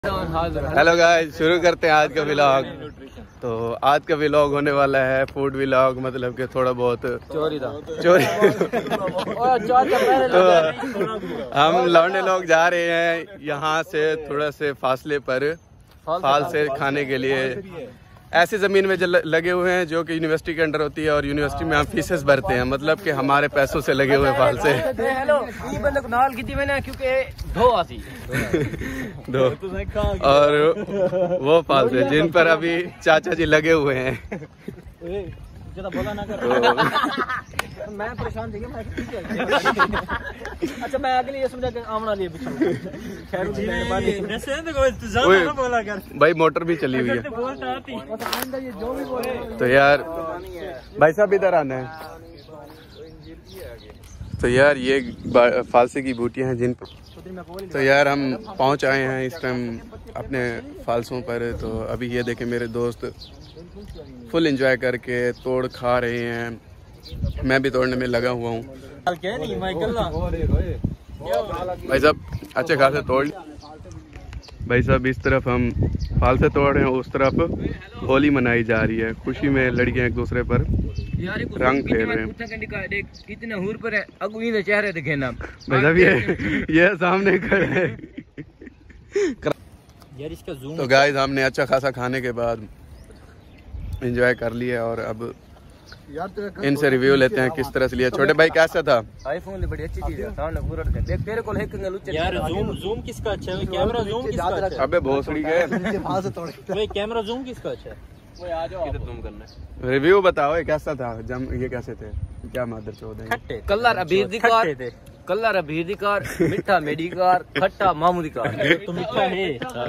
Hello guys, शुरू करते हैं आज का व्लॉग। तो आज का व्लॉग होने वाला है फूड व्लॉग, मतलब कि थोड़ा बहुत चोरी तो हम लौंडे लोग जा रहे हैं यहाँ से थोड़ा से फासले पर फाल से खाने के लिए। ऐसी ज़मीन में लगे हुए हैं जो कि यूनिवर्सिटी के अंडर होती है और यूनिवर्सिटी में हम फीसेस भरते हैं, मतलब कि हमारे पैसों से लगे हुए फाल से दो और वो फाल से जिन पर अभी चाचा जी लगे हुए हैं। मैं परेशान थी अच्छा मैं आगे ये समझा के आमना लिए भाई मोटर भी चली हुई है तो यार भाई साहब इधर आना है। तो यार ये फालसे की बूटियां हैं जिन तो यार हम पहुंच आए हैं इस टाइम अपने फालसों पर। तो अभी ये देखें मेरे दोस्त फुल एंजॉय करके तोड़ खा रहे हैं, मैं भी तोड़ने में लगा हुआ हूँ। भाई साहब अच्छे खासे तोड़ भाई साहब, इस तरफ हम फाल से तोड़ रहे हैं, उस तरफ होली मनाई जा रही है। खुशी में लड़कियां एक दूसरे पर रंग खेल रहे हैं। चेहरे दिखे ना भाई साहब ये सामने खड़े हैं। तो गाइस हमने अच्छा खासा खाने के बाद एंजॉय कर लिया और अब इनसे रिव्यू लेते हैं किस तरह से लिया। छोटे भाई कैसा था? आईफोन बड़ी अच्छी चीज है, सामने पूरा देख तेरे को यार जूम किसका अच्छा है? कैमरा जूम किसका अच्छा है? अबे भोसड़ी के भाई कैमरा जूम किसका अच्छा है? वो आ जाओ किधर जूम करना है। रिव्यू बताओ ये कैसा था? ये कैसे थे? क्या मादर चौधरी खट्टे कलर अबीर दिकार कलर अबीर दिकार मीठा मेडिकार खट्टा मामूदी कार तो मीठा है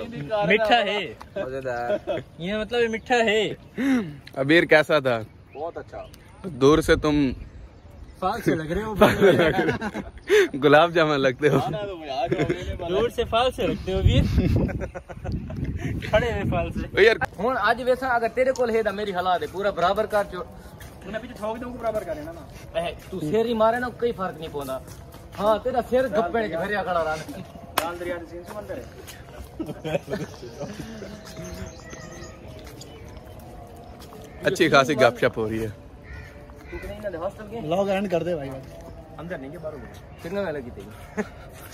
ये मतलब मीठा है। अबीर कैसा था? बहुत अच्छा। दूर से तुम फाल से लग रहे हो गुलाब जामुन लगते हो। दूर से फाल से लगते हो वीर खड़े हैं फाल से यार। हुन आज वैसा अगर तेरे को है मेरी हालात है पूरा बराबर कर जो तूने पीछे ठोक दूं बराबर कर लेना ना। तू शेर ही मारे ना कोई फर्क नहीं पड़ता। हां तेरा शेर गप्पे में भरिया खड़ा रहा लाल दरिया के सीन समंदर है। अच्छी खासी गपशप हो रही है। लॉग एंड कर दे भाई, अंदर नहीं के बाहर कितने वाले की थी।